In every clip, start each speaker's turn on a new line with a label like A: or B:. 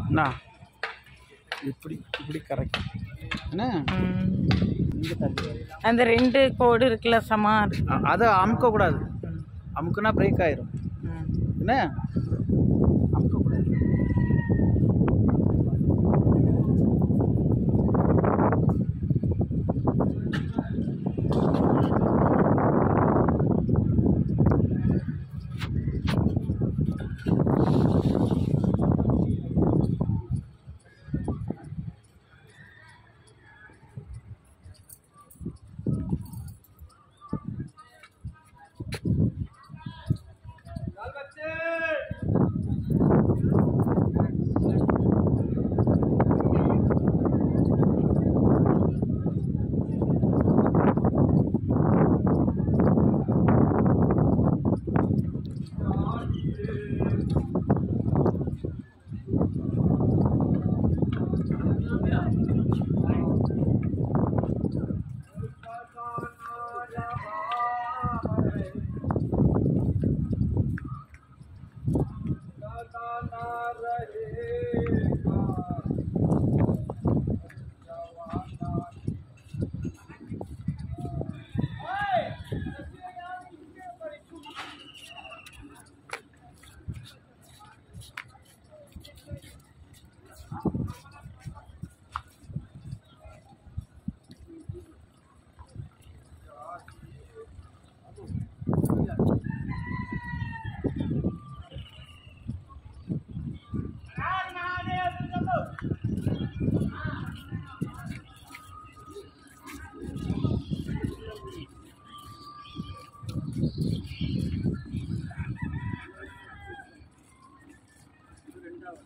A: அண்ணா இப்படி இப்படி கரெக்ட் என்ன இங்கே தள்ளி
B: அந்த 2 கோடு இருக்குல்ல சமா
A: அதை அமுக்கக்கூடாது. அமுக்குனா பிரேக் ஆயிரும் என்ன அமுக்கக்கூடாது.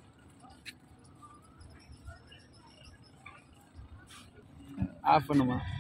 A: ஆஃப் பண்ணுமா?